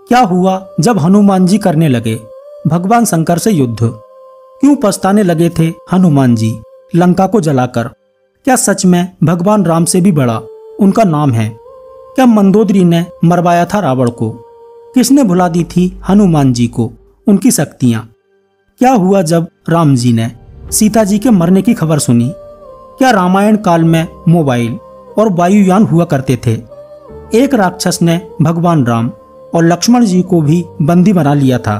क्या हुआ जब हनुमान जी करने लगे भगवान शंकर से युद्ध? क्यों पछताने लगे थे हनुमान जी लंका को जलाकर? क्या सच में भगवान राम से भी बड़ा उनका नाम है? क्या मंदोदरी ने मरवाया था रावण को? किसने भुला दी थी हनुमान जी को उनकी शक्तियां? क्या हुआ जब राम जी ने सीता जी के मरने की खबर सुनी? क्या रामायण काल में मोबाइल और वायुयान हुआ करते थे? एक राक्षस ने भगवान राम और लक्ष्मण जी को भी बंदी बना लिया था।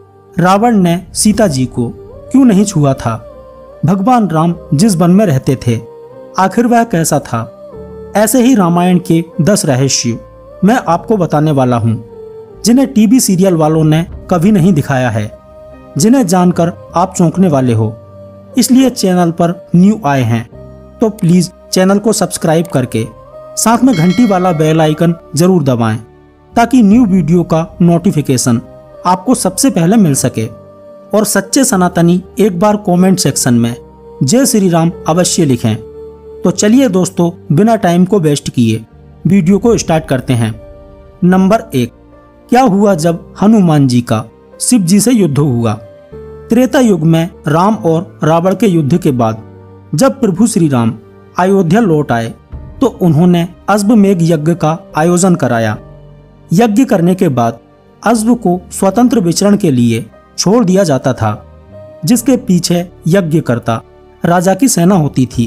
रावण ने सीता जी को क्यों नहीं छुआ था? भगवान राम जिस वन में रहते थे आखिर वह कैसा था? ऐसे ही रामायण के 10 रहस्य मैं आपको बताने वाला हूँ, जिन्हें टीवी सीरियल वालों ने कभी नहीं दिखाया है, जिन्हें जानकर आप चौंकने वाले हो। इसलिए चैनल पर न्यू आए हैं तो प्लीज चैनल को सब्सक्राइब करके साथ में घंटी वाला बेल आइकन जरूर दबाएं, ताकि न्यू वीडियो का नोटिफिकेशन आपको सबसे पहले मिल सके। और सच्चे सनातनी एक बार कमेंट सेक्शन में जय श्री राम अवश्य लिखें। तो चलिए दोस्तों, बिना टाइम को वेस्ट किए वीडियो को स्टार्ट करते हैं। नंबर 1, क्या हुआ जब हनुमान जी का शिव जी से युद्ध हुआ? त्रेता युग में राम और रावण के युद्ध के बाद जब प्रभु श्री राम अयोध्या लौट आए तो उन्होंने अश्वमेध यज्ञ का आयोजन कराया। यज्ञ करने के बाद अश्व को स्वतंत्र विचरण के लिए छोड़ दिया जाता था, जिसके पीछे यज्ञकर्ता राजा की सेना होती थी।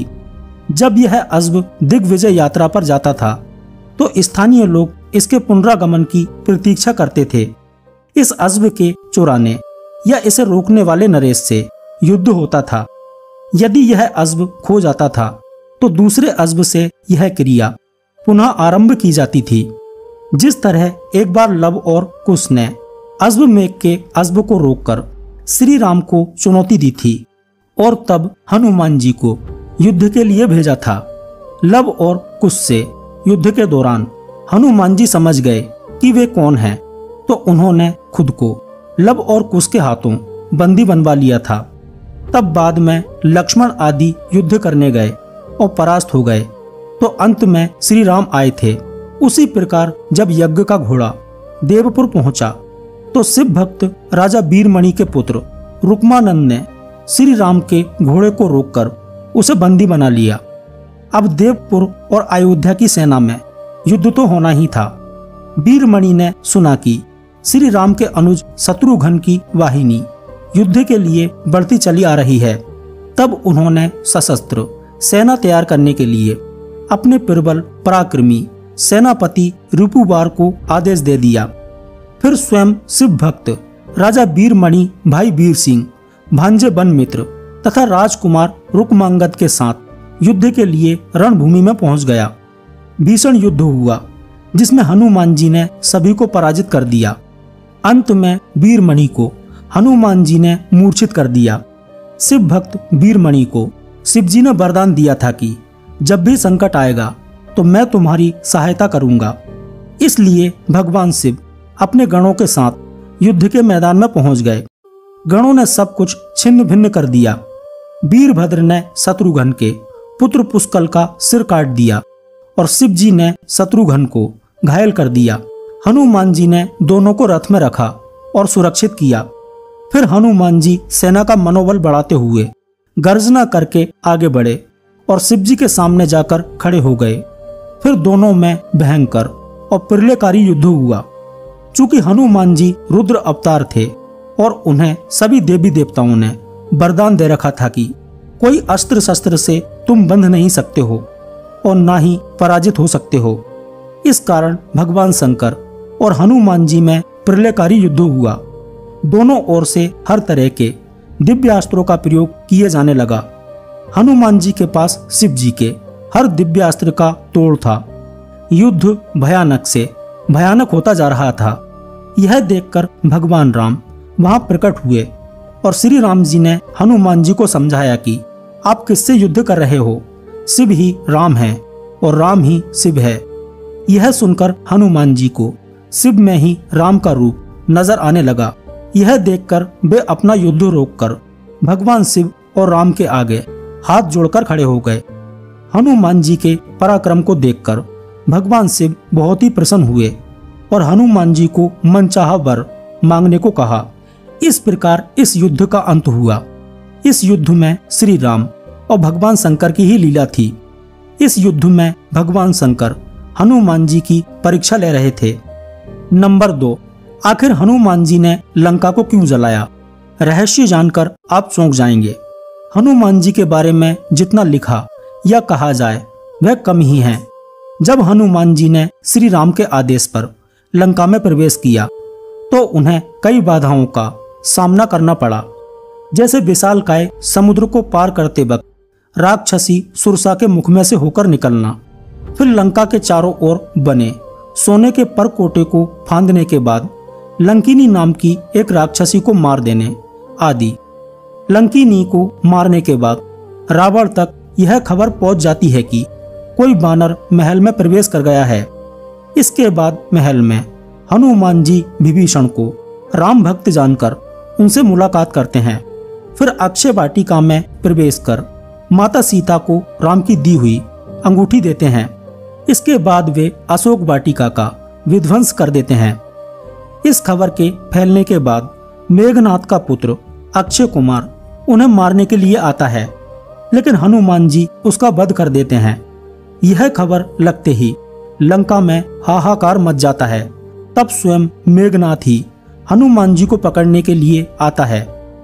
जब यह अश्व दिग्विजय यात्रा पर जाता था तो स्थानीय लोग इसके पुनरागमन की प्रतीक्षा करते थे। इस अश्व के चुराने या इसे रोकने वाले नरेश से युद्ध होता था। यदि यह अश्व खो जाता था तो दूसरे अश्व से यह क्रिया पुनः आरंभ की जाती थी। जिस तरह एक बार लव और कुश ने अश्वमेध के अश्व को रोककर श्री राम को चुनौती दी थी और तब हनुमान जी को युद्ध के लिए भेजा था। लव और कुश से युद्ध के दौरान हनुमान जी समझ गए कि वे कौन हैं, तो उन्होंने खुद को लव और कुश के हाथों बंदी बनवा लिया था। तब बाद में लक्ष्मण आदि युद्ध करने गए और परास्त हो गए, तो अंत में श्री राम आए थे। उसी प्रकार जब यज्ञ का घोड़ा देवपुर पहुंचा तो शिव भक्त राजा वीरमणि के पुत्र रुक्मानंद ने श्री राम के घोड़े को रोककर उसे बंदी बना लिया। अब देवपुर और अयोध्या की सेना में युद्ध तो होना ही था। वीरमणि ने सुना कि श्री राम के अनुज शत्रुघ्न की वाहिनी युद्ध के लिए बढ़ती चली आ रही है। तब उन्होंने सशस्त्र सेना तैयार करने के लिए अपने प्रबल पराक्रमी सेनापति रिपुवार को आदेश दे दिया। फिर स्वयं शिव भक्त राजा वीरमणि भाई वीर सिंह, भांजे बनमित्र तथा राजकुमार रुक्मांगद के साथ युद्ध के लिए रणभूमि में पहुंच गया। भीषण युद्ध हुआ जिसमें हनुमान जी ने सभी को पराजित कर दिया। अंत में वीरमणि को हनुमान जी ने मूर्छित कर दिया। शिव भक्त वीरमणि को शिव जी ने वरदान दिया था कि जब भी संकट आएगा तो मैं तुम्हारी सहायता करूंगा। इसलिए भगवान शिव अपने गणों के साथ युद्ध के मैदान में पहुंच गए। गणों ने सब कुछ छिन्न भिन्न कर दिया। वीरभद्र ने शत्रुघ्न के पुत्र पुष्कल का सिर काट दिया और शिव जी ने शत्रुघ्न को घायल कर दिया। हनुमान जी ने दोनों को रथ में रखा और सुरक्षित किया। फिर हनुमान जी सेना का मनोबल बढ़ाते हुए गर्जना करके आगे बढ़े और शिव जी के सामने जाकर खड़े हो गए। फिर दोनों में भयंकर और प्रलयकारी युद्ध हुआ। चूंकि हनुमान जी रुद्र अवतार थे और उन्हें सभी देवी देवताओं ने वरदान दे रखा था कि कोई अस्त्र शस्त्र से तुम बंध नहीं सकते हो और ना ही पराजित हो सकते हो। इस कारण भगवान शंकर और हनुमान जी में प्रलयकारी युद्ध हुआ। दोनों ओर से हर तरह के दिव्यास्त्रों का प्रयोग किए जाने लगा। हनुमान जी के पास शिव जी के हर दिव्यास्त्र का तोड़ था। युद्ध भयानक से भयानक होता जा रहा था। यह देखकर भगवान राम वहां प्रकट हुए और श्री राम जी ने हनुमान जी को समझाया कि आप किससे युद्ध कर रहे हो? शिव ही राम है और राम ही शिव है। यह सुनकर हनुमान जी को शिव में ही राम का रूप नजर आने लगा। यह देखकर वे अपना युद्ध रोककर भगवान शिव और राम के आगे हाथ जोड़कर खड़े हो गए। हनुमान जी के पराक्रम को देखकर भगवान शिव बहुत ही प्रसन्न हुए और हनुमान जी को मनचाहा वर मांगने को कहा। इस प्रकार इस युद्ध का अंत हुआ। इस युद्ध में श्री राम और भगवान शंकर की ही लीला थी। इस युद्ध में भगवान शंकर हनुमान जी की परीक्षा ले रहे थे। नंबर 2, आखिर हनुमान जी ने लंका को क्यों जलाया? रहस्य जानकर आप चौंक जाएंगे। हनुमान जी के बारे में जितना लिखा या कहा जाए वह कम ही है। जब हनुमान जी ने श्री राम के आदेश पर लंका में प्रवेश किया तो उन्हें कई बाधाओं का सामना करना पड़ा, जैसे विशालकाय समुद्र को पार करते वक्त राक्षसी सुरसा के मुख में से होकर निकलना, फिर लंका के चारों ओर बने सोने के परकोटे को फांदने के बाद लंकिनी नाम की एक राक्षसी को मार देने आदि। लंकिनी को मारने के बाद रावण तक यह खबर पहुंच जाती है कि कोई बानर महल में प्रवेश कर गया है। इसके बाद महल में हनुमान जी विभीषण को राम भक्त जानकर उनसे मुलाकात करते हैं। फिर अक्षय वाटिका में प्रवेश कर माता सीता को राम की दी हुई अंगूठी देते हैं। इसके बाद वे अशोक वाटिका का विध्वंस कर देते हैं। इस खबर के फैलने के बाद मेघनाथ का पुत्र अक्षय कुमार उन्हें मारने के लिए आता है, लेकिन हनुमान जी उसका वध कर देते हैं। यह खबर लगते ही लंका में हाहाकार मच जाता है। तब स्वयं मेघनाथ ही हनुमान जी को पकड़ने के लिए आता है।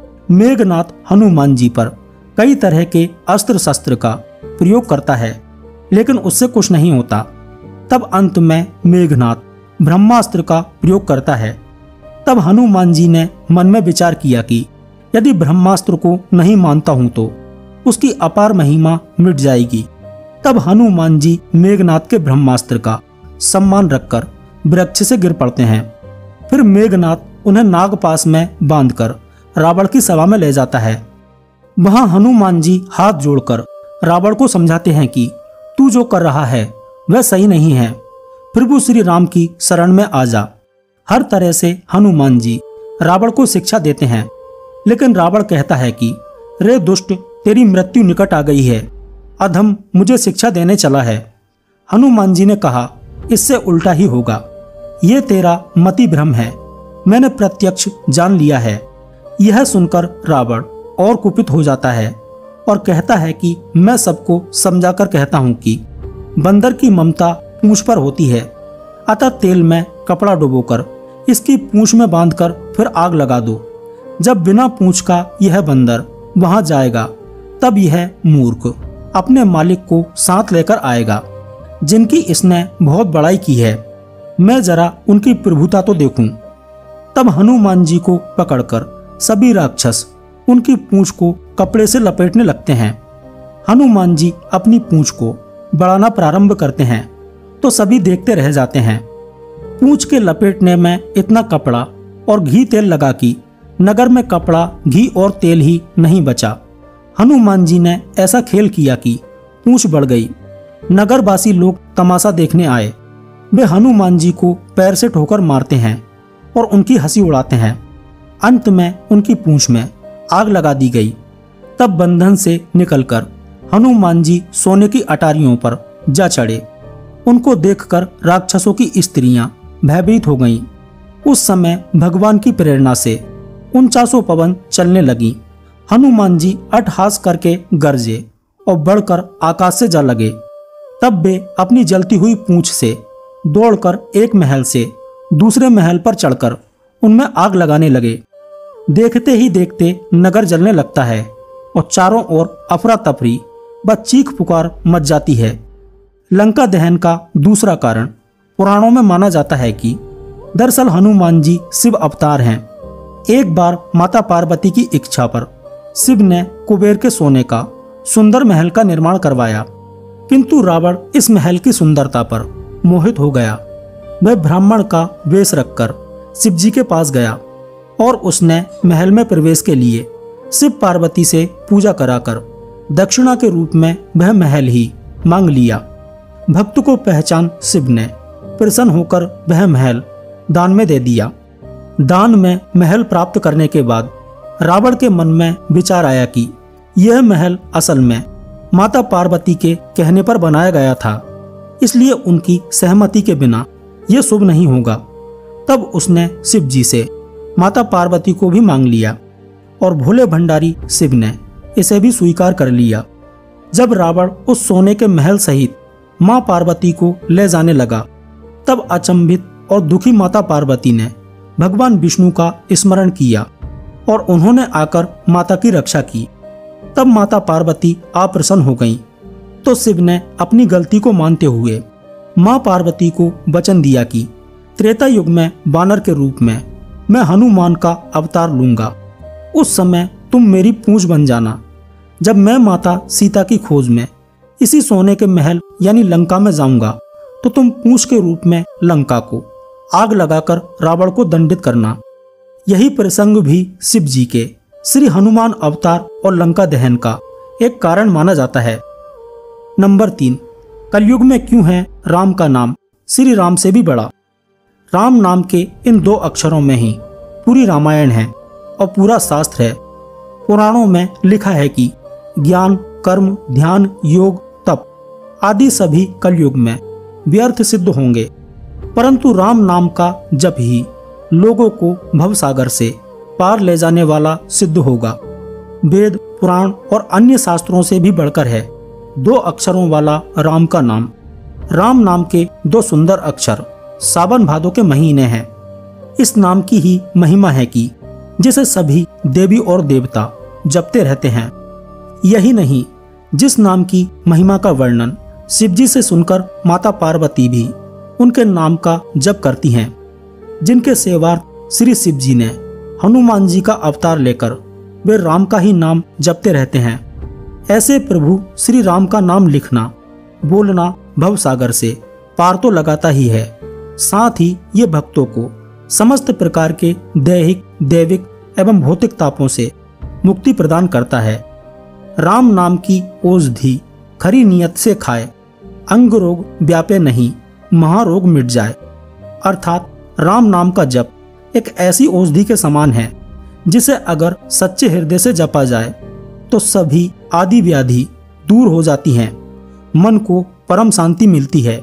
मेघनाथ हनुमान जी पर कई तरह के अस्त्र शस्त्र का प्रयोग करता है, लेकिन उससे कुछ नहीं होता। तब अंत में मेघनाथ ब्रह्मास्त्र का प्रयोग करता है। तब हनुमान जी ने मन में विचार किया कि यदि ब्रह्मास्त्र को नहीं मानता हूं तो उसकी अपार महिमा मिट जाएगी। तब हनुमान जी मेघनाथ के ब्रह्मास्त्र का सम्मान रखकर वृक्ष से गिर पड़ते हैं। फिर मेघनाथ उन्हें नागपास में बांधकर रावण की सभा में ले जाता है। वहां हनुमान जी हाथ जोड़कर रावण को समझाते हैं कि तू जो कर रहा है वह सही नहीं है, प्रभु श्री राम की शरण में आ जा। हर तरह से हनुमान जी रावण को शिक्षा देते हैं, लेकिन रावण कहता है कि रे दुष्ट, तेरी मृत्यु निकट आ गई है, अधम मुझे शिक्षा देने चला है। हनुमान जी ने कहा, इससे उल्टा ही होगा, ये तेरा मति भ्रम है, मैंने प्रत्यक्ष जान लिया है। यह सुनकर रावण और कुपित हो जाता है और कहता है कि मैं सबको समझाकर कहता हूं कि बंदर की ममता पूंछ पर होती है, अतः तेल में कपड़ा डुबोकर इसकी पूंछ में बांधकर फिर आग लगा दो। जब बिना पूंछ का यह बंदर वहां जाएगा तब यह मूर्ख अपने मालिक को साथ लेकर आएगा, जिनकी इसने बहुत बड़ाई की है। मैं जरा उनकी प्रभुता तो देखूं। तब हनुमान जी को पकड़कर सभी राक्षस उनकी पूंछ को कपड़े से लपेटने लगते हैं। हनुमान जी अपनी पूंछ को बढ़ाना प्रारंभ करते हैं तो सभी देखते रह जाते हैं। पूंछ के लपेटने में इतना कपड़ा और घी तेल लगा कि नगर में कपड़ा, घी और तेल ही नहीं बचा। हनुमान जी ने ऐसा खेल किया कि पूंछ बढ़ गई। नगरवासी लोग तमाशा देखने आए। वे हनुमान जी को पैर से ठोकर मारते हैं और उनकी हंसी उड़ाते हैं। अंत में उनकी पूंछ में आग लगा दी गई। तब बंधन से निकलकर हनुमान जी सोने की अटारियों पर जा चढ़े। उनको देखकर राक्षसों की स्त्रियां भयभीत हो गईं। उस समय भगवान की प्रेरणा से 49 पवन चलने लगी। हनुमान जी अट्टहास करके गरजे और बढ़कर आकाश से जा लगे। तब वे अपनी जलती हुई पूंछ से दौड़कर एक महल से दूसरे महल पर चढ़कर उनमें आग लगाने लगे। देखते ही देखते नगर जलने लगता है और चारों ओर अफरा तफरी व चीख पुकार मच जाती है। लंका दहन का दूसरा कारण पुराणों में माना जाता है कि दरअसल हनुमान जी शिव अवतार हैं। एक बार माता पार्वती की इच्छा पर शिव ने कुबेर के सोने का सुंदर महल का निर्माण करवाया, किंतु रावण इस महल की सुंदरता पर मोहित हो गया। वह ब्राह्मण का वेश रखकर शिव जी के पास गया और उसने महल में प्रवेश के लिए शिव पार्वती से पूजा कराकर दक्षिणा के रूप में वह महल ही मांग लिया। भक्त को पहचान शिव ने प्रसन्न होकर वह महल दान में दे दिया। दान में महल प्राप्त करने के बाद रावण के मन में विचार आया कि यह महल असल में माता पार्वती के कहने पर बनाया गया था, इसलिए उनकी सहमति के बिना यह शुभ नहीं होगा। तब उसने शिव जी से माता पार्वती को भी मांग लिया और भोले भंडारी शिव ने इसे भी स्वीकार कर लिया। जब रावण उस सोने के महल सहित मां पार्वती को ले जाने लगा, तब अचंभित और दुखी माता पार्वती ने भगवान विष्णु का स्मरण किया और उन्होंने आकर माता की रक्षा की। तब माता पार्वती अप्रसन्न हो गईं, तो शिव ने अपनी गलती को मानते हुए मां पार्वती को वचन दिया कि त्रेता युग में वानर के रूप में मैं हनुमान का अवतार लूंगा। उस समय तुम मेरी पूंछ बन जाना। जब मैं माता सीता की खोज में इसी सोने के महल यानी लंका में जाऊंगा, तो तुम पूंछ के रूप में लंका को आग लगाकर रावण को दंडित करना। यही प्रसंग भी शिव जी के श्री हनुमान अवतार और लंका दहन का एक कारण माना जाता है। नंबर 3, कलयुग में क्यों है राम का नाम श्री राम से भी बड़ा। राम नाम के इन 2 अक्षरों में ही पूरी रामायण है और पूरा शास्त्र है। पुराणों में लिखा है कि ज्ञान, कर्म, ध्यान, योग, तप आदि सभी कलयुग में व्यर्थ सिद्ध होंगे, परंतु राम नाम का जप ही लोगों को भवसागर से पार ले जाने वाला सिद्ध होगा। वेद, पुराण और अन्य शास्त्रों से भी बढ़कर है 2 अक्षरों वाला राम का नाम। राम नाम के 2 सुंदर अक्षर सावन भादो के महीने हैं। इस नाम की ही महिमा है कि जिसे सभी देवी और देवता जपते रहते हैं। यही नहीं, जिस नाम की महिमा का वर्णन शिवजी से सुनकर माता पार्वती भी उनके नाम का जप करती हैं। जिनके सेवार्थ श्री शिव जी ने हनुमान जी का अवतार लेकर वे राम का ही नाम जपते रहते हैं। ऐसे प्रभु श्री राम का नाम लिखना, बोलना भवसागर से पार तो लगाता ही है, साथ ही ये भक्तों को समस्त प्रकार के दैहिक, दैविक एवं भौतिक तापों से मुक्ति प्रदान करता है। राम नाम की औषधि खरी नियत से खाए, अंग रोग व्यापे नहीं, महारोग मिट जाए। अर्थात राम नाम का जप एक ऐसी औषधि के समान है जिसे अगर सच्चे हृदय से जपा जाए तो सभी आदि व्याधि दूर हो जाती हैं, मन को परम शांति मिलती है।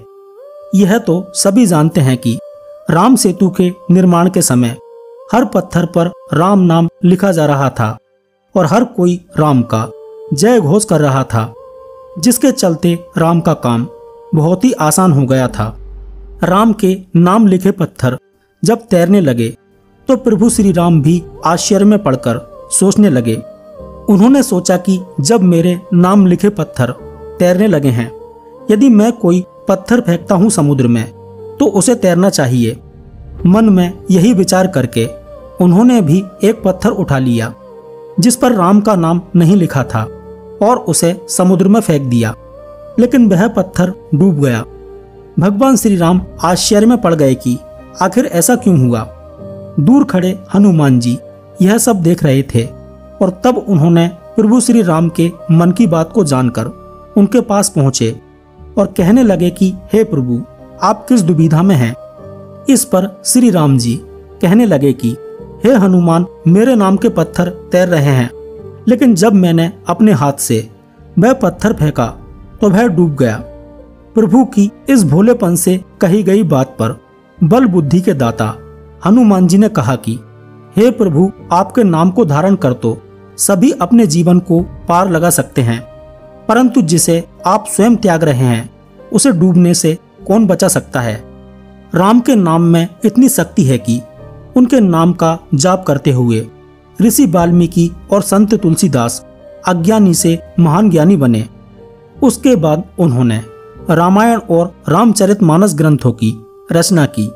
यह तो सभी जानते हैं कि राम सेतु के निर्माण के समय हर पत्थर पर राम नाम लिखा जा रहा था और हर कोई राम का जय घोष कर रहा था, जिसके चलते राम का काम बहुत ही आसान हो गया था। राम के नाम लिखे पत्थर जब तैरने लगे तो प्रभु श्री राम भी आश्चर्य में पड़कर सोचने लगे। उन्होंने सोचा कि जब मेरे नाम लिखे पत्थर तैरने लगे हैं, यदि मैं कोई पत्थर फेंकता हूं समुद्र में तो उसे तैरना चाहिए। मन में यही विचार करके उन्होंने भी एक पत्थर उठा लिया जिस पर राम का नाम नहीं लिखा था और उसे समुद्र में फेंक दिया, लेकिन वह पत्थर डूब गया। भगवान श्री राम आश्चर्य में पड़ गए कि आखिर ऐसा क्यों हुआ। दूर खड़े हनुमान जी यह सब देख रहे थे और तब उन्होंने प्रभु श्री राम के मन की बात को जानकर उनके पास पहुंचे और कहने लगे कि हे प्रभु, आप किस दुविधा में हैं। इस पर श्री राम जी कहने लगे कि हे हनुमान, मेरे नाम के पत्थर तैर रहे हैं, लेकिन जब मैंने अपने हाथ से वह पत्थर फेंका तो वह डूब गया। प्रभु की इस भोलेपन से कही गई बात पर बल बुद्धि के दाता हनुमान जी ने कहा कि हे प्रभु, आपके नाम को धारण कर तो सभी अपने जीवन को पार लगा सकते हैं, परंतु जिसे आप स्वयं त्याग रहे हैं उसे डूबने से कौन बचा सकता है। राम के नाम में इतनी शक्ति है कि उनके नाम का जाप करते हुए ऋषि वाल्मीकि और संत तुलसीदास अज्ञानी से महान ज्ञानी बने। उसके बाद उन्होंने रामायण और रामचरितमानस ग्रंथों की रचना की।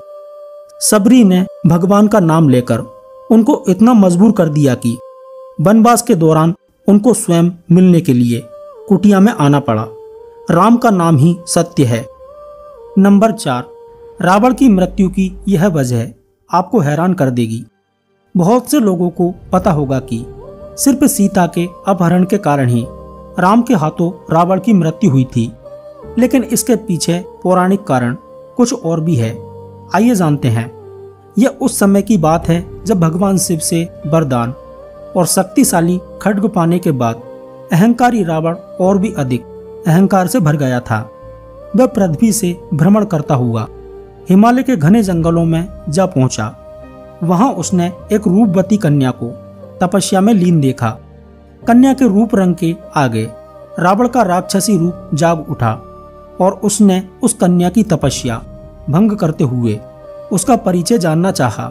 सबरी ने भगवान का नाम लेकर उनको इतना मजबूर कर दिया कि वनवास के दौरान उनको स्वयं मिलने के लिए कुटिया में आना पड़ा। राम का नाम ही सत्य है। नंबर 4, रावण की मृत्यु की यह वजह आपको हैरान कर देगी। बहुत से लोगों को पता होगा कि सिर्फ सीता के अपहरण के कारण ही राम के हाथों रावण की मृत्यु हुई थी, लेकिन इसके पीछे पौराणिक कारण कुछ और भी है। आइए जानते हैं। यह उस समय की बात है जब भगवान शिव से वरदान और शक्तिशाली खड्ग पाने के बाद अहंकारी रावण और भी अधिक अहंकार से भर गया था। वह पृथ्वी से भ्रमण करता हुआ हिमालय के घने जंगलों में जा पहुंचा। वहां उसने एक रूपवती कन्या को तपस्या में लीन देखा। कन्या के रूप रंग के आगे रावण का राक्षसी रूप जाग उठा और उसने उस कन्या की तपस्या भंग करते हुए उसका परिचय जानना चाहा।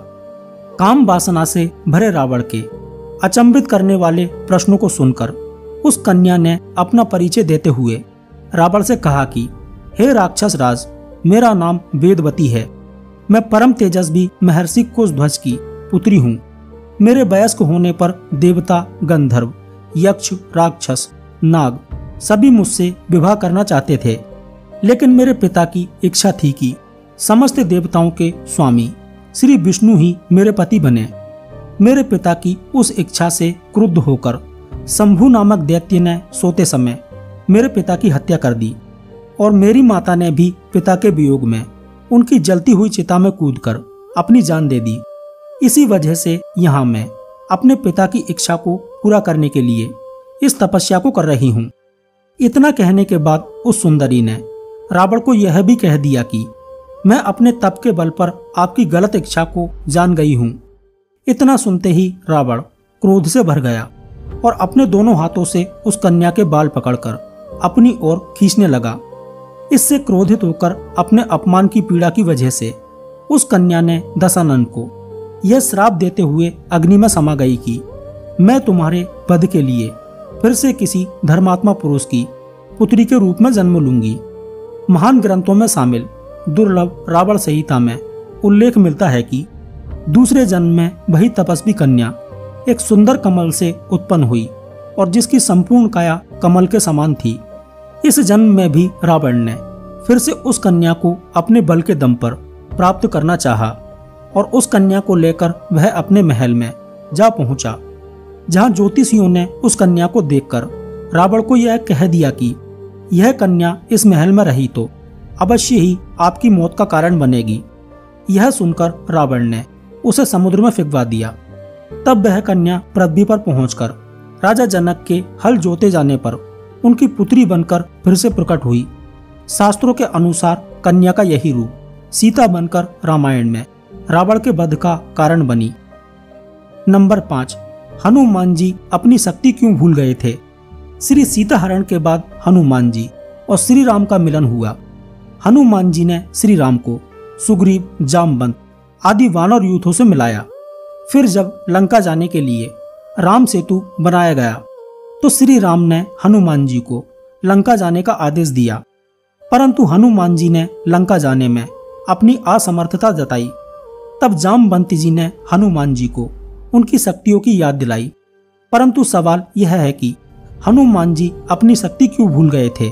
काम वासना से भरे रावण के अचंभित करने वाले प्रश्नों को सुनकर उस कन्या ने अपना परिचय देते हुए रावण से कहा कि हे राक्षस राज, मेरा नाम वेदवती है। मैं परम तेजस्वी महर्षि कुशध्वज की पुत्री हूँ। मेरे वयस्क होने पर देवता, गंधर्व, यक्ष, राक्षस, नाग सभी मुझसे विवाह करना चाहते थे, लेकिन मेरे पिता की इच्छा थी कि समस्त देवताओं के स्वामी श्री विष्णु ही मेरे पति बने। मेरे पिता की उस इच्छा से क्रुद्ध होकर शंभु नामक दैत्य ने सोते समय मेरे पिता की हत्या कर दी और मेरी माता ने भी पिता के वियोग में उनकी जलती हुई चिता में कूदकर अपनी जान दे दी। इसी वजह से यहाँ मैं अपने पिता की इच्छा को पूरा करने के लिए इस तपस्या को कर रही हूँ। इतना कहने के बाद उस सुंदरी ने रावण को यह भी कह दिया कि मैं अपने तप के बल पर आपकी गलत इच्छा को जान गई हूँ। इतना सुनते ही रावण क्रोध से भर गया और अपने दोनों हाथों से उस कन्या के बाल पकड़कर अपनी ओर खींचने लगा। इससे क्रोधित होकर अपने अपमान की पीड़ा की वजह से उस कन्या ने दशानन को यह श्राप देते हुए अग्नि में समा गई कि मैं तुम्हारे वध के लिए फिर से किसी धर्मात्मा पुरुष की पुत्री के रूप में जन्म लूंगी। महान ग्रंथों में शामिल दुर्लभ रावण संहिता में उल्लेख मिलता है कि दूसरे जन्म में वही तपस्वी कन्या एक सुंदर कमल से उत्पन्न हुई और जिसकी संपूर्ण काया कमल के समान थी। इस जन्म में भी रावण ने फिर से उस कन्या को अपने बल के दम पर प्राप्त करना चाहा और उस कन्या को लेकर वह अपने महल में जा पहुंचा, जहां ज्योतिषियों ने उस कन्या को देखकर रावण को यह कह दिया कि यह कन्या इस महल में रही तो अवश्य ही आपकी मौत का कारण बनेगी। यह सुनकर रावण ने उसे समुद्र में फेंकवा दिया। तब वह कन्या पृथ्वी पर पहुंचकर राजा जनक के हल जोते जाने पर उनकी पुत्री बनकर फिर से प्रकट हुई। शास्त्रों के अनुसार कन्या का यही रूप सीता बनकर रामायण में रावण के वध का कारण बनी। नंबर 5, हनुमान जी अपनी शक्ति क्यों भूल गए थे। श्री सीता हरण के बाद हनुमान जी और श्री राम का मिलन हुआ। हनुमान जी ने श्री राम को सुग्रीव, जामवंत आदि वानर यूथों से मिलाया। फिर जब लंका जाने के लिए राम सेतु बनाया गया तो श्री राम ने हनुमान जी को लंका जाने का आदेश दिया, परंतु हनुमान जी ने लंका जाने में अपनी असमर्थता जताई। तब जामवंत जी ने हनुमान जी को उनकी शक्तियों की याद दिलाई, परंतु सवाल यह है कि हनुमान जी अपनी शक्ति क्यों भूल गए थे।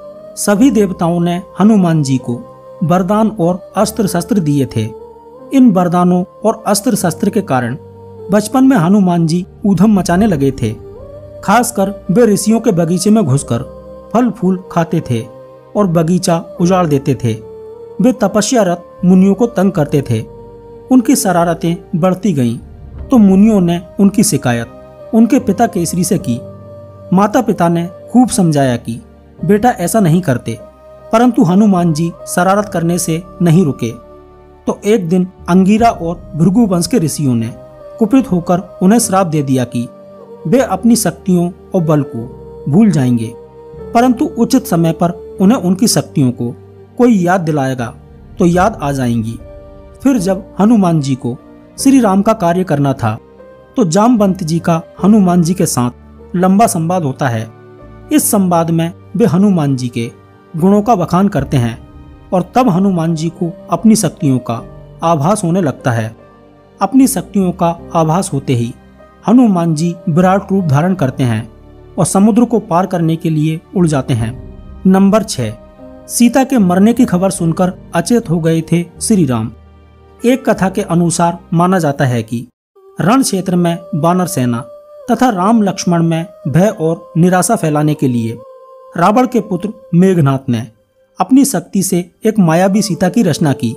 सभी देवताओं ने हनुमान जी को वरदान और अस्त्र शस्त्र दिए थे। इन वरदानों और अस्त्र शस्त्र के कारण बचपन में हनुमान जी ऊधम मचाने लगे थे। खासकर वे ऋषियों के बगीचे में घुसकर फल फूल खाते थे और बगीचा उजाड़ देते थे। वे तपस्यारत मुनियों को तंग करते थे। उनकी शरारतें बढ़ती गईं तो मुनियों ने उनकी शिकायत उनके पिता केसरी से की। माता पिता ने खूब समझाया कि बेटा ऐसा नहीं करते, परंतु हनुमान जी शरारत करने से नहीं रुके। तो एक दिन अंगिरा और भृगु वंश के ऋषियों ने कुपित होकर उन्हें श्राप दे दिया कि वे अपनी शक्तियों और बल को भूल जाएंगे, परंतु उचित समय पर उन्हें उनकी शक्तियों को कोई याद दिलाएगा तो याद आ जाएंगी। फिर जब हनुमान जी को श्री राम का कार्य करना था तो जामवंत जी का हनुमान जी के साथ लंबा संवाद होता है। इस संवाद में वे हनुमान जी के गुणों का बखान करते हैं और तब हनुमान जी को अपनी शक्तियों का आभास होने लगता है। अपनी शक्तियों का आभास होते ही हनुमान जी विराट रूप धारण करते हैं और समुद्र को पार करने के लिए उड़ जाते हैं। नंबर 6, सीता के मरने की खबर सुनकर अचेत हो गए थे श्री राम। एक कथा के अनुसार माना जाता है कि रण क्षेत्र में वानर सेना तथा राम लक्ष्मण में भय और निराशा फैलाने के लिए रावण के पुत्र मेघनाथ ने अपनी शक्ति से एक मायावी सीता की रचना की,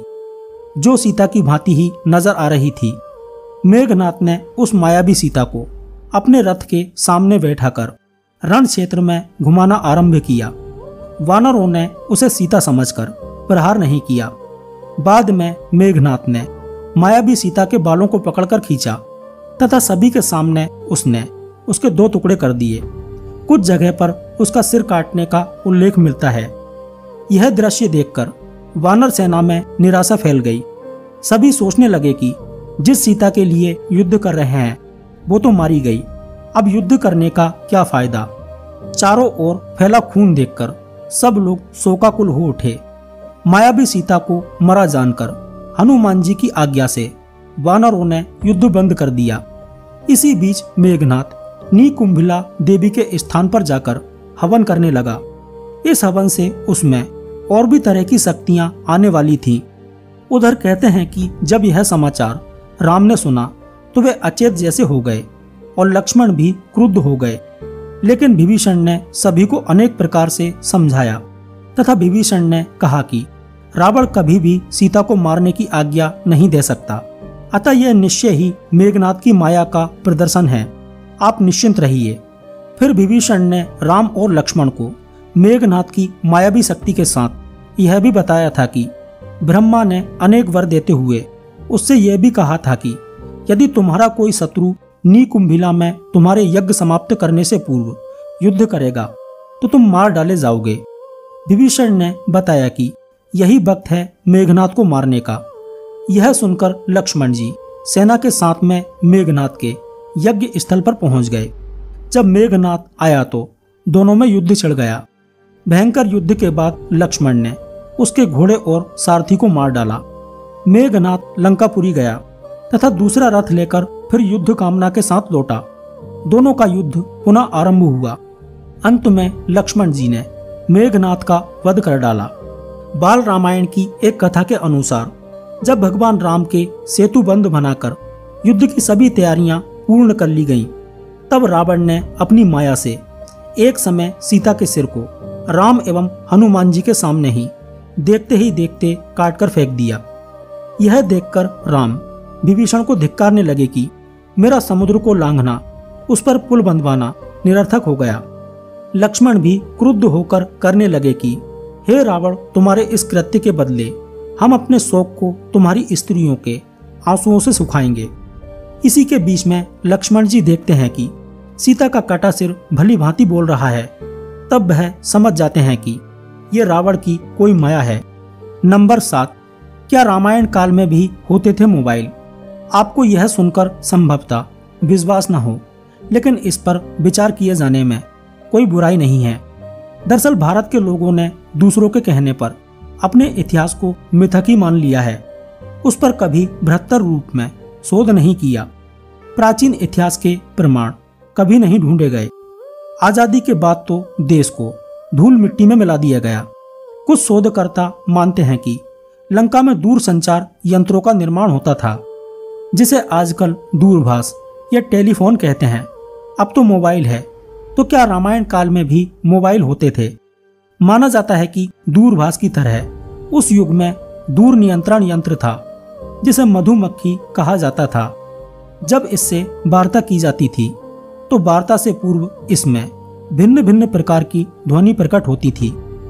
जो सीता की भांति ही नजर आ रही थी। मेघनाथ ने उस मायावी सीता को अपने रथ के सामने बैठाकर रण क्षेत्र में घुमाना आरंभ किया। वानरों ने उसे सीता समझकर प्रहार नहीं किया, बाद में मेघनाथ ने मायावी सीता के बालों को पकड़कर खींचा तथा सभी के सामने उसने उसके 2 टुकड़े कर दिए। कुछ जगह पर उसका सिर काटने का उल्लेख मिलता है। यह दृश्य देखकर वानर सेना में निराशा फैल गई। सभी सोचने लगे कि जिस सीता के लिए युद्ध कर रहे हैं वो तो मारी गई, अब युद्ध करने का क्या फायदा। चारों ओर फैला खून देखकर सब लोग शोकाकुल हो उठे। मायावी सीता को मरा जानकर हनुमान जी की आज्ञा से वानरों ने युद्ध बंद कर दिया। इसी बीच मेघनाथ नीकुंभिला देवी के स्थान पर जाकर हवन करने लगा। इस हवन से उसमें और भी तरह की शक्तियां आने वाली थीं। उधर कहते हैं कि जब यह समाचार राम ने सुना तो वे अचेत जैसे हो गए और लक्ष्मण भी क्रुद्ध हो गए। लेकिन विभीषण ने सभी को अनेक प्रकार से समझाया तथा विभीषण ने कहा कि रावण कभी भी सीता को मारने की आज्ञा नहीं दे सकता, अतः यह निश्चय ही मेघनाथ की माया का प्रदर्शन है, आप निश्चिंत रहिए। फिर विभीषण ने राम और लक्ष्मण को मेघनाथ की मायावी शक्ति के साथ यह भी बताया था कि ब्रह्मा ने अनेक वर देते हुए उससे यह भी कहा था कि यदि तुम्हारा कोई शत्रु नीकुंभिला में तुम्हारे यज्ञ समाप्त करने से पूर्व युद्ध करेगा तो तुम मार डाले जाओगे। विभीषण ने बताया कि यही वक्त है मेघनाथ को मारने का। यह सुनकर लक्ष्मण जी सेना के साथ में मेघनाथ के यज्ञ स्थल पर पहुंच गए। जब मेघनाथ आया तो दोनों में युद्ध छिड़ गया। भयंकर युद्ध के बाद लक्ष्मण ने उसके घोड़े और सारथी को मार डाला। मेघनाथ लंकापुरी गया तथा दूसरा रथ लेकर फिर युद्ध कामना के साथ लौटा। दोनों का युद्ध पुनः आरंभ हुआ। अंत में लक्ष्मण जी ने मेघनाथ का वध कर डाला। बाल रामायण की एक कथा के अनुसार जब भगवान राम के सेतु बंध बनाकर युद्ध की सभी तैयारियां पूर्ण कर ली गईं, तब रावण ने अपनी माया से एक समय सीता के सिर को राम एवं हनुमान जी के सामने ही देखते काटकर फेंक दिया। यह देखकर राम विभीषण को धिक्कारने लगे कि मेरा समुद्र को लांघना, उस पर पुल बंधवाना निरर्थक हो गया। लक्ष्मण भी क्रुद्ध होकर करने लगे कि हे रावण, तुम्हारे इस कृत्य के बदले हम अपने शोक को तुम्हारी स्त्रियों के आंसुओं से सुखाएंगे। इसी के बीच में लक्ष्मण जी देखते हैं कि सीता का कटा सिर भली भांति बोल रहा है। तब वह समझ जाते हैं कि ये रावण की कोई माया है। नंबर 7, क्या रामायण काल में भी होते थे मोबाइल? आपको यह सुनकर संभवतः विश्वास न हो, लेकिन इस पर विचार किए जाने में कोई बुराई नहीं है। दरअसल भारत के लोगों ने दूसरों के कहने पर अपने इतिहास को मिथक ही मान लिया है। उस पर कभी बृहत्तर रूप में शोध नहीं किया। प्राचीन इतिहास के प्रमाण कभी नहीं ढूंढे गए। आजादी के बाद तो देश को धूल मिट्टी में मिला दिया गया। कुछ शोधकर्ता मानते हैं कि लंका में दूर संचार यंत्रों का निर्माण होता था, जिसे आजकल दूरभाष या टेलीफोन कहते हैं। अब तो मोबाइल है, तो क्या रामायण काल में भी मोबाइल होते थे? माना जाता है कि दूरभाष की तरह उस युग में दूर नियंत्रण यंत्र था, जिसे मधुमक्खी कहा जाता था। जब इससे वार्ता की जाती थी तो वार्ता से पूर्व इसमें भिन्न भिन्न प्रकार की ध्वनि प्रकट होती थी।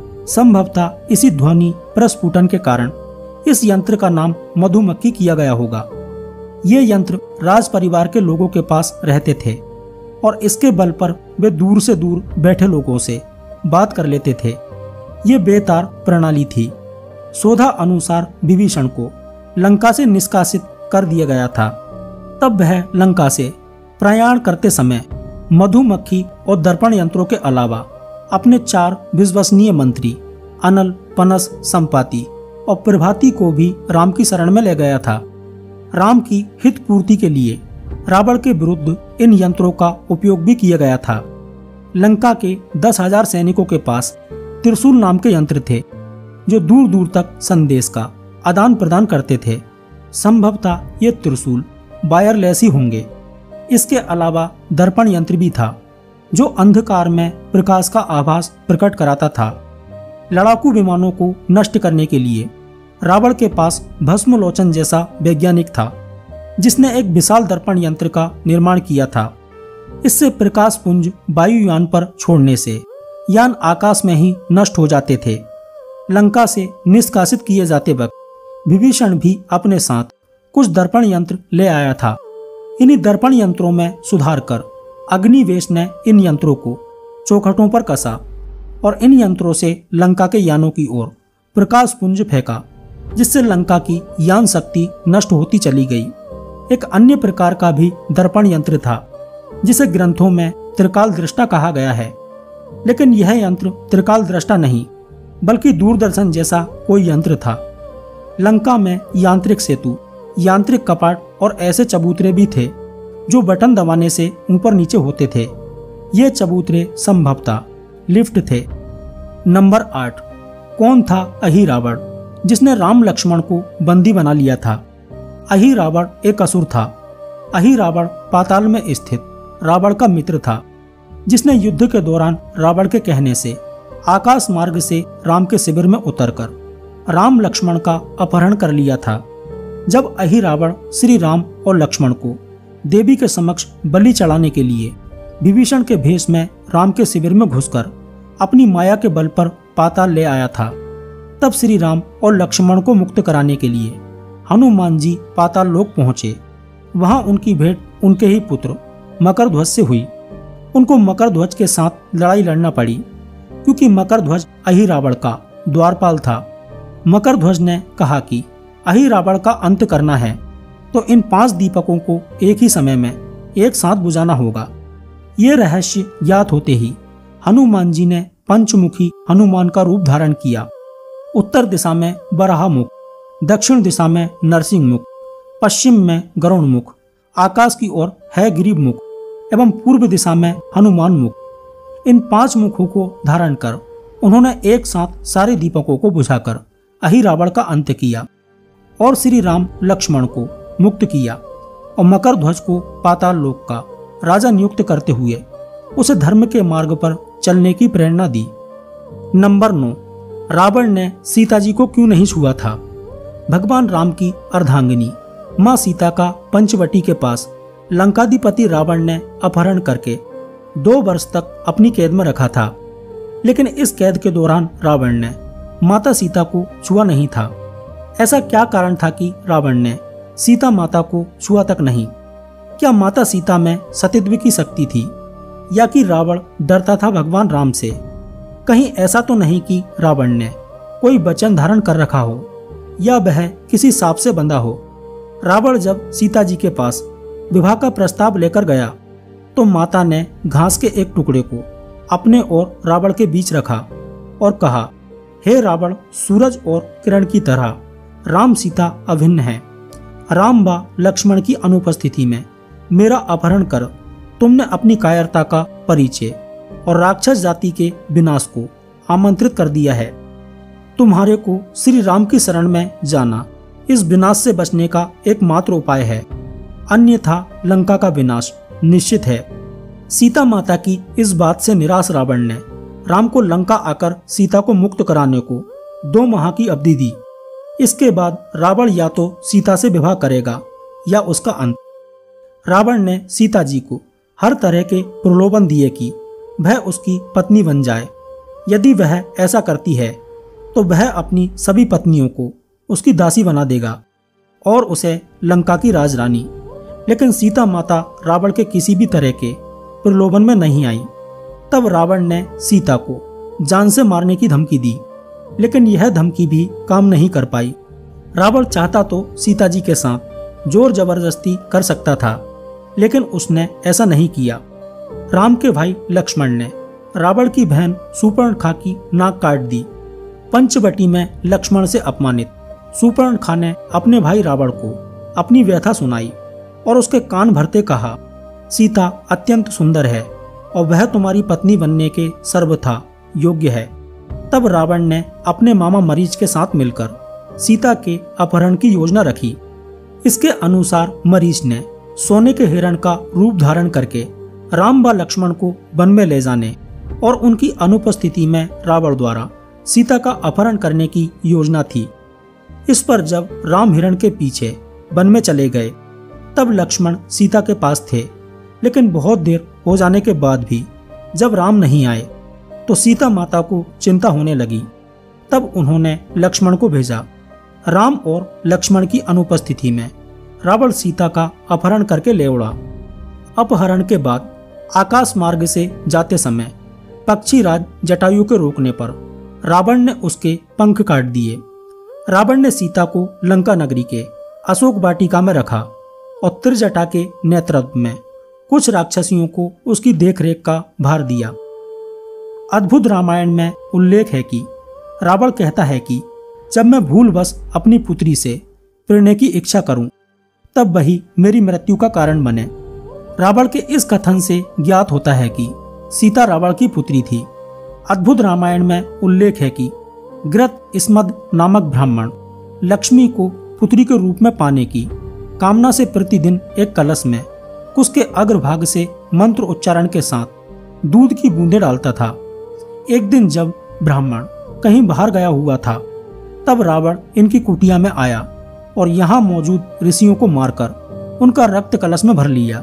संभवतः इसी ध्वनि प्रस्फुटन के कारण इस यंत्र का नाम मधुमक्खी किया गया होगा। ये यंत्र राज परिवार के लोगों के पास रहते थे और इसके बल पर वे दूर से दूर बैठे लोगों से बात कर लेते थे। ये बेतार प्रणाली थी। शोधा अनुसार विभीषण को लंका से निष्कासित कर दिया गया था। तब वह लंका से प्रयाण करते समय मधुमक्खी और दर्पण यंत्रों के अलावा अपने 4 विश्वसनीय मंत्री अनल, पनस, संपाति और प्रभाती को भी राम की शरण में ले गया था। राम की हित पूर्ति के लिए रावण के विरुद्ध इन यंत्रों का उपयोग भी किया गया था। लंका के 10,000 सैनिकों के पास त्रिशूल नाम के यंत्र थे, जो दूर दूर तक संदेश का आदान प्रदान करते थे। संभवतः ये त्रिशूल वायरलेस ही होंगे। इसके अलावा दर्पण यंत्र भी था, जो अंधकार में प्रकाश का आभास प्रकट कराता था। लड़ाकू विमानों को नष्ट करने के लिए रावण के पास भस्मलोचन जैसा वैज्ञानिक था, जिसने एक विशाल दर्पण यंत्र का निर्माण किया था। इससे प्रकाश पुंज वायुयान पर छोड़ने से यान आकाश में ही नष्ट हो जाते थे। लंका से निष्कासित किए जाते वक्त विभीषण भी अपने साथ कुछ दर्पण यंत्र ले आया था। इन्हीं दर्पण यंत्रों में सुधार कर अग्निवेश ने इन यंत्रों को चौखटों पर कसा और इन यंत्रों से लंका के यानों की ओर प्रकाश पुंज फेंका, जिससे लंका की यान शक्ति नष्ट होती चली गई। एक अन्य प्रकार का भी दर्पण यंत्र था, जिसे ग्रंथों में त्रिकाल दृष्टा कहा गया है, लेकिन यह यंत्र त्रिकाल दृष्टा नहीं बल्कि दूरदर्शन जैसा कोई यंत्र था। लंका में यांत्रिक सेतु, यांत्रिक कपाट और ऐसे चबूतरे भी थे जो बटन दबाने से ऊपर नीचे होते थे। ये चबूतरे संभवतः लिफ्ट थे। नंबर 8, कौन था अहि रावण जिसने राम लक्ष्मण को बंदी बना लिया था? अहि रावण एक असुर था। अहि रावण पाताल में स्थित रावण का मित्र था, जिसने युद्ध के दौरान रावण के कहने से आकाश मार्ग से राम के शिविर में उतरकर राम लक्ष्मण का अपहरण कर लिया था। जब अहि रावण श्री राम और लक्ष्मण को देवी के समक्ष बलि चढ़ाने के लिए विभीषण के भेष में राम के शिविर में घुसकर अपनी माया के बल पर पाताल ले आया था, तब श्री राम और लक्ष्मण को मुक्त कराने के लिए हनुमान जी पाताल लोक पहुंचे। वहां उनकी भेंट उनके ही पुत्र मकरध्वज से हुई। उनको मकरध्वज के साथ लड़ाई लड़ना पड़ी, क्योंकि मकरध्वज अहि रावण का द्वारपाल था। मकरध्वज ने कहा कि अहि रावण का अंत करना है तो इन 5 दीपकों को एक ही समय में एक साथ बुझाना होगा। ये रहस्य ज्ञात होते ही हनुमान जी ने पंचमुखी हनुमान का रूप धारण किया। उत्तर दिशा में बराह मुख, दक्षिण दिशा में नरसिंह मुख, पश्चिम में गरुण मुख, आकाश की ओर है ग्रीव मुख एवं पूर्व दिशा में हनुमान मुख। इन 5 मुखों को धारण कर उन्होंने एक साथ सारे दीपकों को बुझाकर अहि रावण का अंत किया और श्री राम लक्ष्मण को मुक्त किया और मकरध्वज को पाताल लोक का राजा नियुक्त करते हुए उसे धर्म के मार्ग पर चलने की प्रेरणा दी। नंबर 9, रावण ने सीता जी को क्यों नहीं छुआ था? भगवान राम की अर्धांगिनी मां सीता का पंचवटी के पास लंकाधिपति रावण ने अपहरण करके 2 वर्ष तक अपनी कैद में रखा था, लेकिन इस कैद के दौरान रावण ने माता सीता को छुआ नहीं था। ऐसा क्या कारण था कि रावण ने सीता माता को छुआ तक नहीं? क्या माता सीता में सतीत्व की शक्ति थी, या कि रावण डरता था भगवान राम से? कहीं ऐसा तो नहीं कि रावण ने कोई वचन धारण कर रखा हो या वह किसी सांप से बंधा हो? रावण जब सीता जी के पास विवाह का प्रस्ताव लेकर गया तो माता ने घास के एक टुकड़े को अपने और रावण के बीच रखा और कहा, हे रावण, सूरज और किरण की तरह राम सीता अभिन्न है। राम व लक्ष्मण की अनुपस्थिति में मेरा अपहरण कर तुमने अपनी कायरता का परिचय और राक्षस जाति के विनाश को आमंत्रित कर दिया है। तुम्हारे को श्री राम की शरण में जाना इस विनाश से बचने का एकमात्र उपाय है, अन्यथा लंका का विनाश निश्चित है। सीता माता की इस बात से निराश रावण ने राम को लंका आकर सीता को मुक्त कराने को 2 माह की अवधि दी। इसके बाद रावण या तो सीता से विवाह करेगा या उसका अंत। रावण ने सीता जी को हर तरह के प्रलोभन दिए कि वह उसकी पत्नी बन जाए। यदि वह ऐसा करती है तो वह अपनी सभी पत्नियों को उसकी दासी बना देगा और उसे लंका की राजरानी। लेकिन सीता माता रावण के किसी भी तरह के प्रलोभन में नहीं आई। तब रावण ने सीता को जान से मारने की धमकी दी, लेकिन यह धमकी भी काम नहीं कर पाई। रावण चाहता तो सीता जी के साथ जोर जबरदस्ती कर सकता था, लेकिन उसने ऐसा नहीं किया। राम के भाई लक्ष्मण ने रावण की बहन शूर्पणखा की नाक काट दी। पंचवटी में लक्ष्मण से अपमानित शूर्पणखा ने अपने भाई रावण को अपनी व्यथा सुनाई और उसके कान भरते कहा, सीता अत्यंत सुंदर है और वह तुम्हारी पत्नी बनने के सर्वथा योग्य है। तब रावण ने अपने मामा मरीच के साथ मिलकर सीता के अपहरण की योजना रखी। इसके अनुसार मरीच ने सोने के हिरण का रूप धारण करके राम व लक्ष्मण को वन में ले जाने और उनकी अनुपस्थिति में रावण द्वारा सीता का अपहरण करने की योजना थी। इस पर जब राम हिरण के पीछे वन में चले गए तब लक्ष्मण सीता के पास थे, लेकिन बहुत देर हो जाने के बाद भी जब राम नहीं आए तो सीता माता को चिंता होने लगी। तब उन्होंने लक्ष्मण को भेजा। राम और लक्ष्मण की अनुपस्थिति में रावण सीता का अपहरण करके ले उड़ा। अपहरण के बाद आकाश मार्ग से जाते समय पक्षीराज जटायु के रोकने पर रावण ने उसके पंख काट दिए। रावण ने सीता को लंका नगरी के अशोक वाटिका में रखा और त्रिजटा के नेतृत्व में कुछ राक्षसियों को उसकी देखरेख का भार दिया। अद्भुत रामायण में उल्लेख है कि रावण कहता है कि जब मैं भूलवश अपनी पुत्री से प्रेरणे की इच्छा करूं, तब वही मेरी मृत्यु का कारण बने। रावण के इस कथन से ज्ञात होता है कि सीता रावण की पुत्री थी। अद्भुत रामायण में उल्लेख है कि घृतस्मद नामक ब्राह्मण लक्ष्मी को पुत्री के रूप में पाने की कामना से प्रतिदिन एक कलश में कुश के अग्रभाग से मंत्र उच्चारण के साथ दूध की बूंदें डालता था। एक दिन जब ब्राह्मण कहीं बाहर गया हुआ था, तब रावण इनकी कुटिया में आया और यहाँ मौजूद ऋषियों को मारकर उनका रक्त कलश में भर लिया।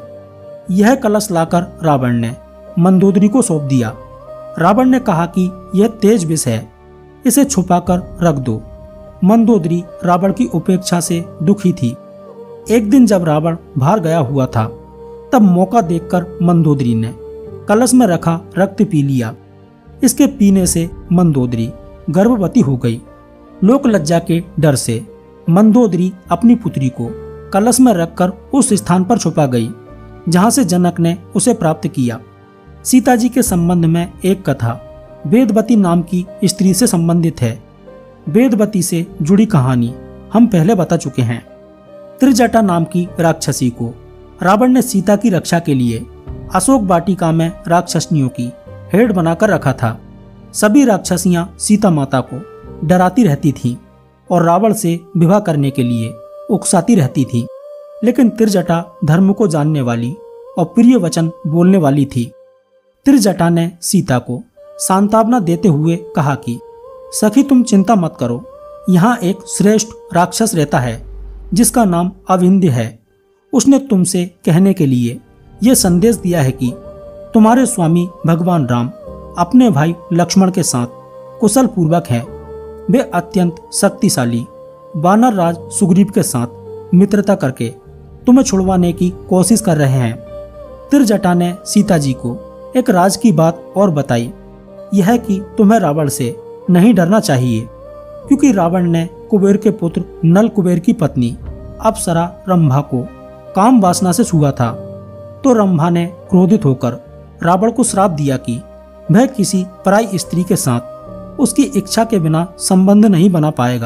यह कलश लाकर रावण ने मंदोदरी को सौंप दिया। रावण ने कहा कि यह तेज विष है, इसे छुपाकर रख दो। मंदोदरी रावण की उपेक्षा से दुखी थी। एक दिन जब रावण बाहर गया हुआ था, तब मौका देखकर मंदोदरी ने कलश में रखा रक्त पी लिया। इसके पीने से मंदोदरी गर्भवती हो गई। लोक लज्जा के डर से मंदोदरी अपनी पुत्री को कलश में रखकर उस स्थान पर छुपा गई जहां से जनक ने उसे प्राप्त किया। सीता जी के संबंध में एक कथा वेदवती नाम की स्त्री से संबंधित है। वेदवती से जुड़ी कहानी हम पहले बता चुके हैं। त्रिजटा नाम की राक्षसी को रावण ने सीता की रक्षा के लिए अशोक वाटिका में राक्षसनियों की हेड बनाकर रखा था। सभी राक्षसियां सीता माता को डराती रहती थीं और रावण से विवाह करने के लिए उकसाती रहती थी। लेकिन त्रिजटा धर्म को जानने वाली और प्रिय वचन बोलने वाली थी। त्रिजटा ने सीता को सांत्वना देते हुए कहा कि सखी, तुम चिंता मत करो, यहाँ एक श्रेष्ठ राक्षस रहता है जिसका नाम अविंध्य है। उसने तुमसे कहने के लिए यह संदेश दिया है कि तुम्हारे स्वामी भगवान राम अपने भाई लक्ष्मण के साथ कुशल पूर्वक हैं। वे अत्यंत शक्तिशाली वानर राज सुग्रीव के साथ मित्रता करके तुम्हें छुड़वाने की कोशिश कर रहे हैं। त्रिजटा ने सीता जी को एक राज की बात और बताई, यह कि तुम्हें रावण से नहीं डरना चाहिए, क्योंकि रावण ने कुबेर के पुत्र नल कुबेर की पत्नी अप्सरा रंभा को काम वासना से छुआ था। तो रंभा ने क्रोधित होकर रावण को श्राप दिया कि वह किसी पराई स्त्री के साथ उसकी इच्छा के बिना संबंध नहीं बना पाएगा।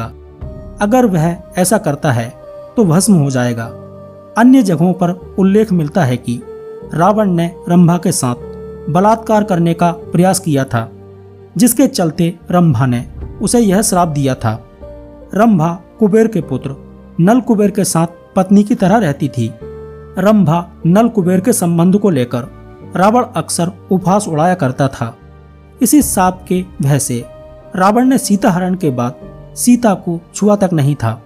अगर वह ऐसा करता है तो भस्म हो जाएगा। अन्य जगहों पर उल्लेख मिलता है कि रावण ने रंभा के साथ बलात्कार करने का प्रयास किया था, जिसके चलते रंभा ने उसे यह श्राप दिया था। रंभा कुबेर के पुत्र नल कुबेर के साथ पत्नी की तरह रहती थी। रंभा नल कुबेर के संबंध को लेकर रावण अक्सर उपहास उड़ाया करता था। इसी शाप के भय से रावण ने सीता हरण के बाद सीता को छुआ तक नहीं था।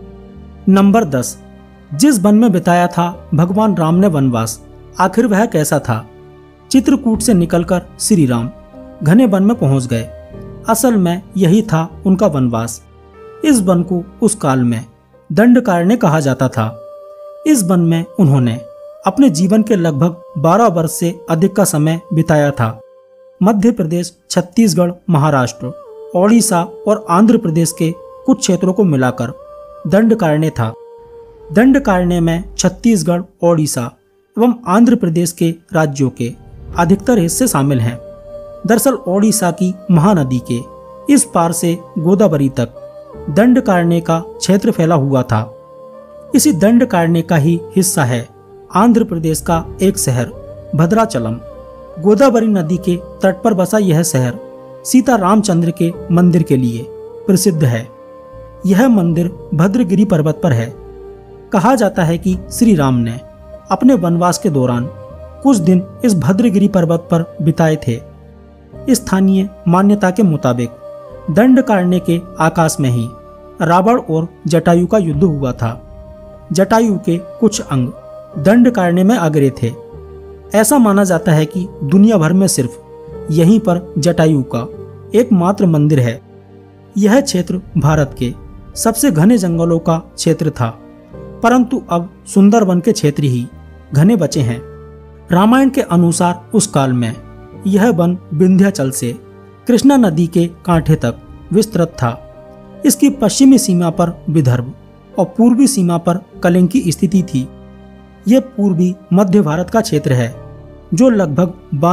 नंबर 10, जिस वन में बिताया था भगवान राम ने वनवास, आखिर वह कैसा था? चित्रकूट से निकलकर श्री राम घने वन में पहुंच गए। असल में यही था उनका वनवास। इस वन को उस काल में दंडकारण्य कहा जाता था। इस वन में उन्होंने अपने जीवन के लगभग 12 वर्ष से अधिक का समय बिताया था। मध्य प्रदेश, छत्तीसगढ़, महाराष्ट्र, ओडिशा और आंध्र प्रदेश के कुछ क्षेत्रों को मिलाकर दंडकारण्य था। दंडकारण्य में छत्तीसगढ़, ओडिशा एवं आंध्र प्रदेश के राज्यों के अधिकतर हिस्से शामिल हैं। दरअसल ओडिशा की महानदी के इस पार से गोदावरी तक दंडकारण्य का क्षेत्र फैला हुआ था। इसी दंडकारण्य का ही हिस्सा है आंध्र प्रदेश का एक शहर भद्राचलम। गोदावरी नदी के तट पर बसा यह शहर सीता रामचंद्र के मंदिर के लिए प्रसिद्ध है। यह मंदिर भद्रगिरि पर्वत पर है। कहा जाता है कि श्री राम ने अपने वनवास के दौरान कुछ दिन इस भद्रगिरि पर्वत पर बिताए थे। स्थानीय मान्यता के मुताबिक दंडकारण्य के आकाश में ही रावण और जटायु का युद्ध हुआ था। जटायु के कुछ अंग दंडकारण्य में अग्रे थे। ऐसा माना जाता है कि दुनिया भर में सिर्फ यहीं पर जटायु का एकमात्र मंदिर है। यह क्षेत्र भारत के सबसे घने जंगलों का क्षेत्र था, परंतु अब सुंदरवन के क्षेत्र ही घने बचे हैं। रामायण के अनुसार उस काल में यह वन विंध्याचल से कृष्णा नदी के कांठे तक विस्तृत था। इसकी पश्चिमी सीमा पर विदर्भ और पूर्वी सीमा पर कलिंग की स्थिति थी। यह पूर्वी मध्य भारत का क्षेत्र है जो लगभग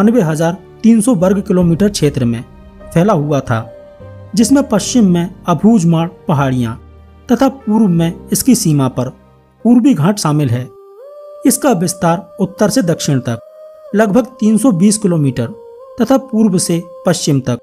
92,300 वर्ग किलोमीटर क्षेत्र में फैला हुआ था, जिसमें पश्चिम में अबूझमाड़ पहाड़ियां तथा पूर्व में इसकी सीमा पर पूर्वी घाट शामिल है। इसका विस्तार उत्तर से दक्षिण तक लगभग 320 किलोमीटर तथा पूर्व से पश्चिम तक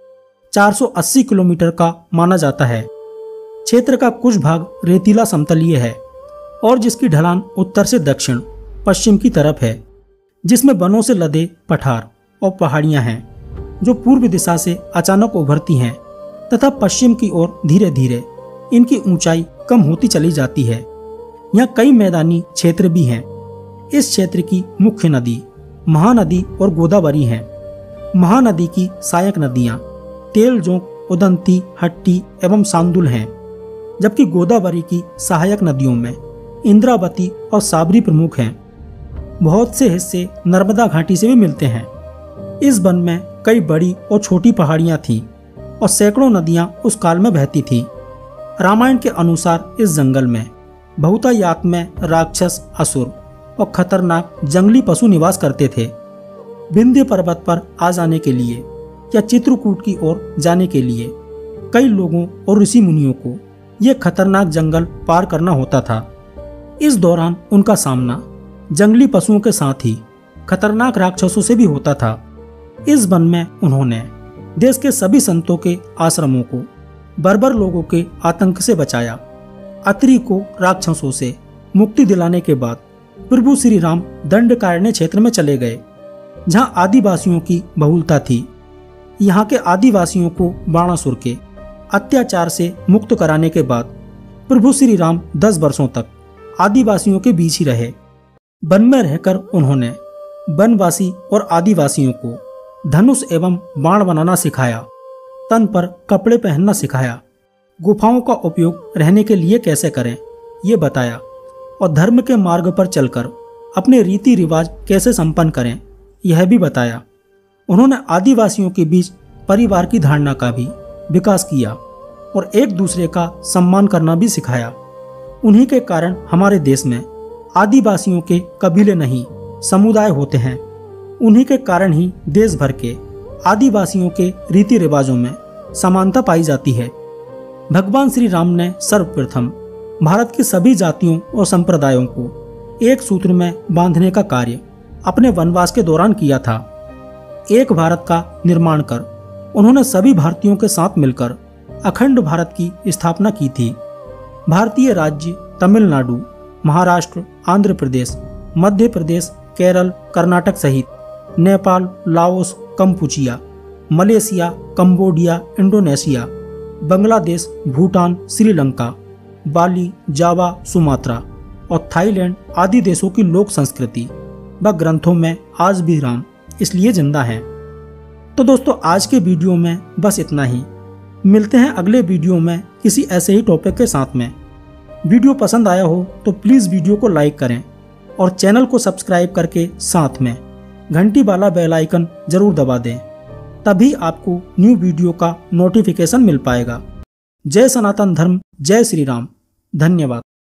480 किलोमीटर का माना जाता है। क्षेत्र का कुछ भाग रेतीला समतलीय है और जिसकी ढलान उत्तर से दक्षिण पश्चिम की तरफ है, जिसमें वनों से लदे पठार और पहाड़ियां हैं जो पूर्व दिशा से अचानक उभरती हैं तथा पश्चिम की ओर धीरे धीरे इनकी ऊंचाई कम होती चली जाती है। यहाँ कई मैदानी क्षेत्र भी हैं। इस क्षेत्र की मुख्य नदी महानदी और गोदावरी हैं। महानदी की सहायक नदियाँ तेलजोंक, उदंती, हट्टी एवं सांदुल हैं, जबकि गोदावरी की सहायक नदियों में इंद्रावती और साबरी प्रमुख हैं। बहुत से हिस्से नर्मदा घाटी से भी मिलते हैं। इस वन में कई बड़ी और छोटी पहाड़ियां थीं और सैकड़ों नदियां उस काल में बहती थीं। रामायण के अनुसार इस जंगल में बहुतायत में राक्षस, असुर और खतरनाक जंगली पशु निवास करते थे। विंध्य पर्वत पर आ जाने के लिए या चित्रकूट की ओर जाने के लिए कई लोगों और ऋषि मुनियों को यह खतरनाक जंगल पार करना होता था। इस दौरान उनका सामना जंगली पशुओं के साथ ही खतरनाक राक्षसों से भी होता था। इस वन में उन्होंने देश के सभी संतों के आश्रमों को बर्बर लोगों के आतंक से बचाया। अत्रि को राक्षसों से मुक्ति दिलाने के बाद प्रभु श्री राम दंडकारण्य क्षेत्र में चले गए, जहां आदिवासियों की बहुलता थी। यहाँ के आदिवासियों को बाणासुर के अत्याचार से मुक्त कराने के बाद प्रभु श्री राम 10 वर्षों तक आदिवासियों के बीच ही रहे। वन में रहकर उन्होंने वनवासी और आदिवासियों को धनुष एवं बाण बनाना सिखाया, तन पर कपड़े पहनना सिखाया, गुफाओं का उपयोग रहने के लिए कैसे करें ये बताया और धर्म के मार्ग पर चलकर अपने रीति रिवाज कैसे संपन्न करें यह भी बताया। उन्होंने आदिवासियों के बीच परिवार की धारणा का भी विकास किया और एक दूसरे का सम्मान करना भी सिखाया। उन्हीं के कारण हमारे देश में आदिवासियों के कबीले नहीं समुदाय होते हैं। उन्हीं के कारण ही देश भर के आदिवासियों के रीति रिवाजों में समानता पाई जाती है। भगवान श्री राम ने सर्वप्रथम भारत की सभी जातियों और संप्रदायों को एक सूत्र में बांधने का कार्य अपने वनवास के दौरान किया था। एक भारत का निर्माण कर उन्होंने सभी भारतीयों के साथ मिलकर अखंड भारत की स्थापना की थी। भारतीय राज्य तमिलनाडु, महाराष्ट्र, आंध्र प्रदेश, मध्य प्रदेश, केरल, कर्नाटक सहित Nepal, Laos, Kampuchea, Malaysia, Cambodia, Indonesia, Bangladesh, Bhutan, Sri Lanka, Bali, Java, Sumatra और थाईलैंड आदि देशों की लोक संस्कृति व ग्रंथों में आज भी राम इसलिए जिंदा हैं। तो दोस्तों आज के वीडियो में बस इतना ही। मिलते हैं अगले वीडियो में किसी ऐसे ही टॉपिक के साथ में। वीडियो पसंद आया हो तो प्लीज़ वीडियो को लाइक करें और चैनल को सब्सक्राइब करके साथ में घंटी वाला बेल आइकन जरूर दबा दें, तभी आपको न्यू वीडियो का नोटिफिकेशन मिल पाएगा। जय सनातन धर्म, जय श्री राम। धन्यवाद।